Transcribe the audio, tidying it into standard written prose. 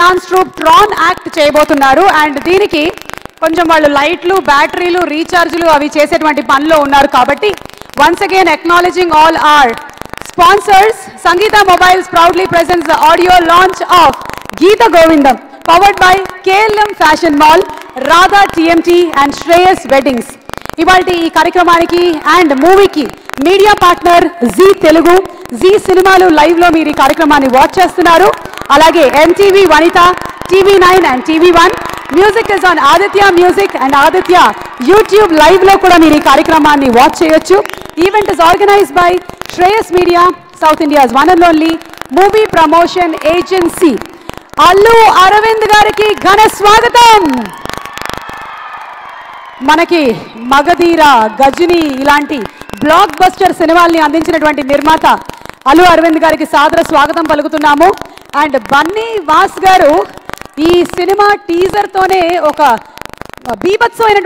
Dance troupe ట్రాన్ యాక్ట్ చేయబోతున్నారు. అండ్ దీనికి కొంచెం వాళ్ళు లైట్లు, బ్యాటరీలు, రీఛార్జ్లు అవి చేసేటువంటి పనిలో ఉన్నారు. కాబట్టి once again acknowledging all our sponsors, Sangeeta Mobiles proudly presents the audio launch of Geetha Govindam, powered by KLM Fashion Mall, Radha TMT and Shreyas Weddings. ఇవాల్టి ఈ కార్యక్రమానికి అండ్ మూవీకి మీడియా పార్ట్నర్ జీ తెలుగు, జీ సినిమాలు లైవ్లో మీరు ఈ కార్యక్రమాన్ని వాచ్ చేస్తున్నారు. అలాగే MTV Vanitha, TV9 and TV1. Music is on Aditya music and Aditya YouTube లైవ్లో కూడా మీరు ఈ కార్యక్రమాన్ని వాచ్ చేయొచ్చు. Event is organized by Shreyas media, south India's one and only movie promotion agency. Allu Aravind గారికి ఘన స్వాగతం. మనకి మగధీర, గజని ఇలాంటి బ్లాక్ బస్టర్ సినిమాల్ని అందించినటువంటి నిర్మాత అల్లు అరవింద్ గారికి సాదర స్వాగతం పలుకుతున్నాము. అండ్ బన్నీ వాస్ గారు ఈ సినిమా టీజర్తోనే ఒక బీభత్సమైన